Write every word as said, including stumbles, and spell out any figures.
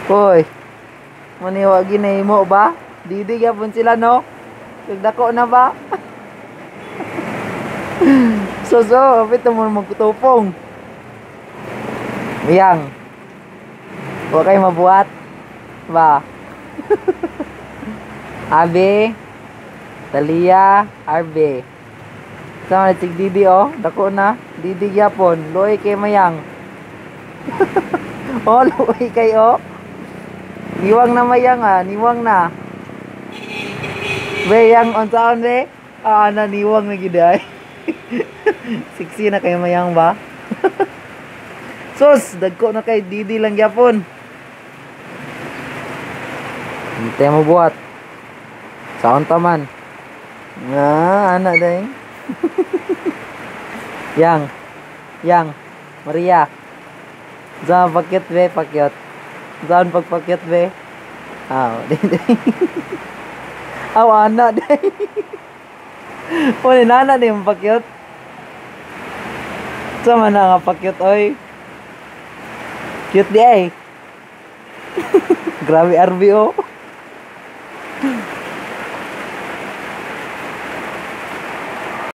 Hoy. Maniwa ginay mo ba? Didi gyapon sila no. Kagdako na ba? So so, apit mo magtupong. Yang. Huwag kayo mabuhat. Ba? Abe. Talia. Arbe. Sama na tig Didi oh. Dako na. Didi gyapon. Loy kay mayang. Oh, loy kay oh. Niwang na mayang ah. Niwang na. Be, yang on sound be. Ah, na niwang na giday. Siksi na kay mayang ba? Sus, dagko na kay Didi lang gyapon. Hintay mo buhat. Saon taman. Nga, anak dahil. Yang. Yang. Maria. Saan pakyat be, pakyat. Saan pagpakyat be. Aw, dahil. Aw, anak dahil. Wala nana na yung pakyat. Sama na nga pakyat, oy. Cute di ay. Grabe R B O.